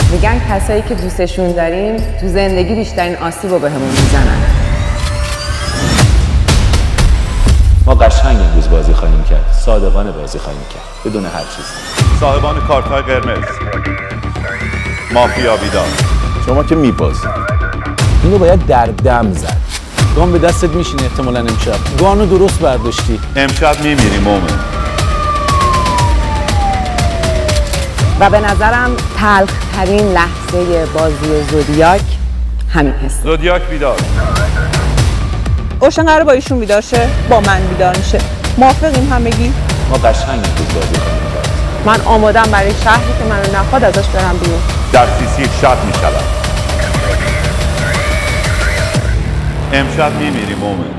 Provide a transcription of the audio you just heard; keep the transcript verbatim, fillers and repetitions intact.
میگن کسایی که دوستشون داریم تو زندگی بیشترین آسیب رو بهمون میزنن. ما قشنگ امروز بازی خواهیم کرد، صادقانه بازی خواهیم کرد، بدون هر چیز. صاحبان کارت‌های قرمز، مافیا بیدار. شما که میبازید اینو باید در دم زد. گام به دستت میشینه احتمالاً امشب. گانو درست برداشتی. امشب میمیری مومن. و به نظرم تلخ ترین لحظه بازی زودیاک همین هست. زودیاک بیدار. اوشن قراره با ایشون بیدار شه، با من بیدار میشه. موافقیم همگی؟ ما قشنگ امروز بازی خواهیم کرد. من آمادم برای شهری که منو نخواد ازش برم بیرون. در سیسی شب میشود. امشب میمیری مومن.